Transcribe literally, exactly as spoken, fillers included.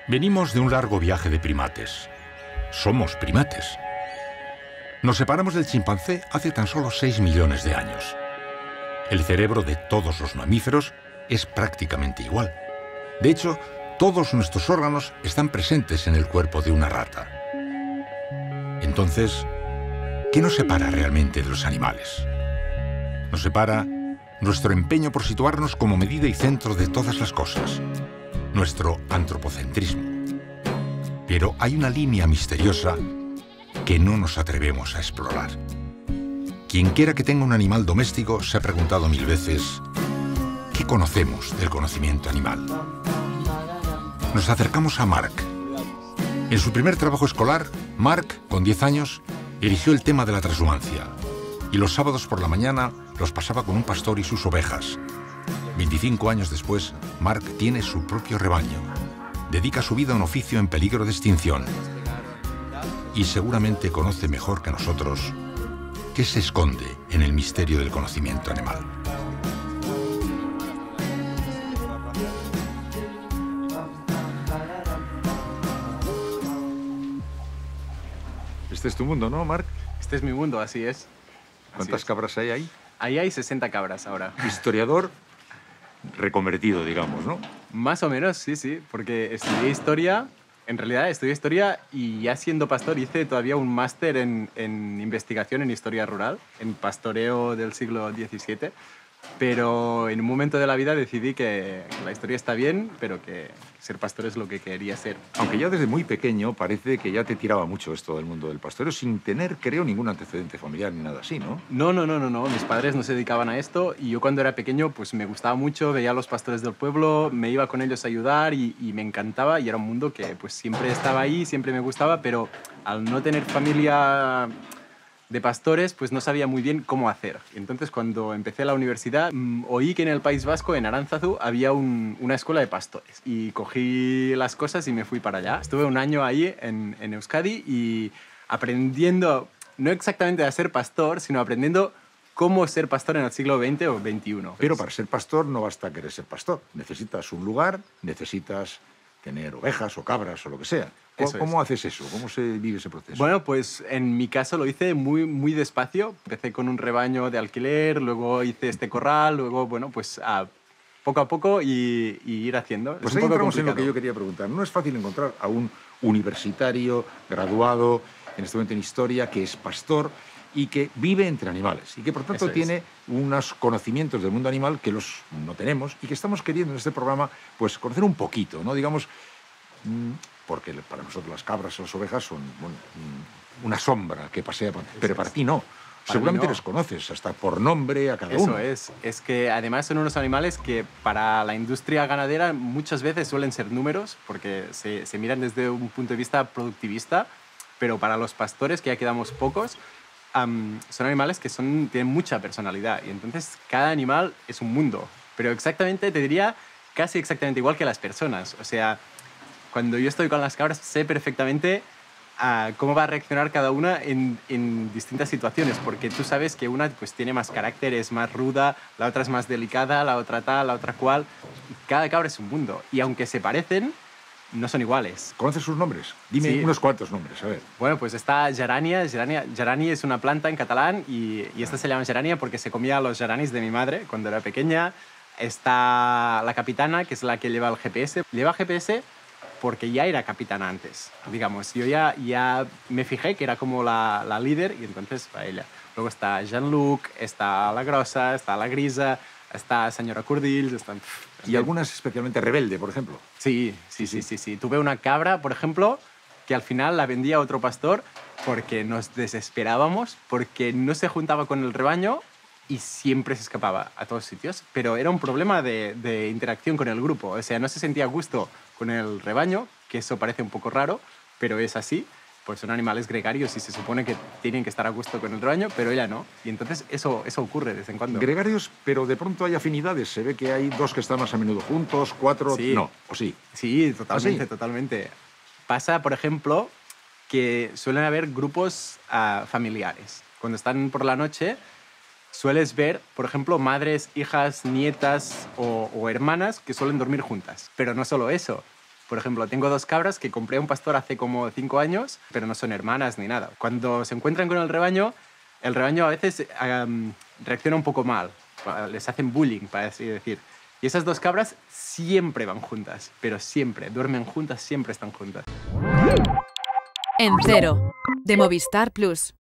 Venimos de un largo viaje de primates. Somos primates. Nos separamos del chimpancé hace tan solo seis millones de años. El cerebro de todos los mamíferos es prácticamente igual. De hecho, todos nuestros órganos están presentes en el cuerpo de una rata. Entonces, ¿qué nos separa realmente de los animales? Nos separa nuestro empeño por situarnos como medida y centro de todas las cosas, nuestro antropocentrismo. Pero hay una línea misteriosa que no nos atrevemos a explorar. Quien quiera que tenga un animal doméstico se ha preguntado mil veces, ¿qué conocemos del conocimiento animal? Nos acercamos a Mark. En su primer trabajo escolar, Mark, con diez años, eligió el tema de la transhumancia y los sábados por la mañana los pasaba con un pastor y sus ovejas. veinticinco años después, Mark tiene su propio rebaño. Dedica su vida a un oficio en peligro de extinción. Y seguramente conoce mejor que nosotros qué se esconde en el misterio del conocimiento animal. Este es tu mundo, ¿no, Mark? Este es mi mundo, así es. ¿Cuántas Así es. cabras hay ahí? Ahí hay sesenta cabras ahora. Historiador reconvertido, digamos, ¿no? Más o menos, sí, sí, porque estudié historia, en realidad estudié historia y ya siendo pastor hice todavía un máster en, en investigación en historia rural, en pastoreo del siglo diecisiete, pero en un momento de la vida decidí que, que la historia está bien, pero que ser pastor es lo que quería ser. Aunque ya desde muy pequeño parece que ya te tiraba mucho esto del mundo del pastoreo, sin tener, creo, ningún antecedente familiar ni nada así, ¿no? No, no, no, no, no. Mis padres no se dedicaban a esto y yo cuando era pequeño pues me gustaba mucho, veía a los pastores del pueblo, me iba con ellos a ayudar y, y me encantaba y era un mundo que pues siempre estaba ahí, siempre me gustaba, pero al no tener familia de pastores pues no sabía muy bien cómo hacer. Entonces cuando empecé la universidad mmm, oí que en el País Vasco, en Aránzazu, había un, una escuela de pastores y cogí las cosas y me fui para allá. Estuve un año ahí en, en Euskadi y aprendiendo no exactamente a ser pastor, sino aprendiendo cómo ser pastor en el siglo veinte o veintiuno. Pero para ser pastor no basta querer ser pastor. Necesitas un lugar, necesitas tener ovejas o cabras o lo que sea. ¿Cómo, ¿cómo haces eso? ¿Cómo se vive ese proceso? Bueno, pues en mi caso lo hice muy, muy despacio. Empecé con un rebaño de alquiler, luego hice este corral, luego, bueno, pues a poco a poco y, y ir haciendo. Pues es un ahí poco entramos en complicado. lo que yo quería preguntar. No es fácil encontrar a un universitario graduado, en este momento en historia, que es pastor y que vive entre animales y que por tanto Eso tiene es. unos conocimientos del mundo animal que los no tenemos y que estamos queriendo en este programa pues conocer un poquito, ¿no? Digamos, mmm, porque para nosotros las cabras o las ovejas son bueno, una sombra que pasea, pero Eso para es. ti no. Para Seguramente mí no. los conoces, hasta por nombre a cada Eso uno. es. Es que además son unos animales que para la industria ganadera muchas veces suelen ser números porque se, se miran desde un punto de vista productivista, pero para los pastores, que ya quedamos pocos, um, son animales que son, tienen mucha personalidad y entonces cada animal es un mundo. Pero exactamente, te diría, casi exactamente igual que las personas. O sea, cuando yo estoy con las cabras sé perfectamente a cómo va a reaccionar cada una en, en distintas situaciones, porque tú sabes que una pues, tiene más carácter, es más ruda, la otra es más delicada, la otra tal, la otra cual. Cada cabra es un mundo, y aunque se parecen, no son iguales. ¿Conoces sus nombres? Dime Sí. unos cuantos nombres, a ver. Bueno, pues está gerania, gerania. Gerani es una planta en catalán, y, y esta se llama gerania porque se comía los geranis de mi madre cuando era pequeña. Está la capitana, que es la que lleva el G P S. Lleva G P S porque ya era capitana antes, digamos. Yo ya, ya me fijé que era como la, la líder y entonces va ella. Luego está Jean-Luc, está la grossa, está la grisa, está señora Curdils, están... Y algunas especialmente rebelde, por ejemplo. Sí, sí, sí, sí, sí. Tuve una cabra, por ejemplo, que al final la vendía a otro pastor porque nos desesperábamos, porque no se juntaba con el rebaño y siempre se escapaba a todos sitios. Pero era un problema de, de interacción con el grupo. O sea, no se sentía a gusto con el rebaño, que eso parece un poco raro, pero es así. Pues son animales gregarios y se supone que tienen que estar a gusto con el rebaño, pero ella no. Y entonces eso, eso ocurre de vez en cuando. Gregarios, pero de pronto hay afinidades. Se ve que hay dos que están más a menudo juntos, cuatro... Sí. No, ¿o sí? Sí, totalmente, ¿Ah, sí? totalmente. Pasa, por ejemplo, que suelen haber grupos uh, familiares. Cuando están por la noche, sueles ver, por ejemplo, madres, hijas, nietas o, o hermanas que suelen dormir juntas. Pero no solo eso, Por ejemplo, tengo dos cabras que compré a un pastor hace como cinco años, pero no son hermanas ni nada. Cuando se encuentran con el rebaño, el rebaño a veces um, reacciona un poco mal. Les hacen bullying, para así decir. Y esas dos cabras siempre van juntas, pero siempre, duermen juntas, siempre están juntas. En Cero, de Movistar Plus.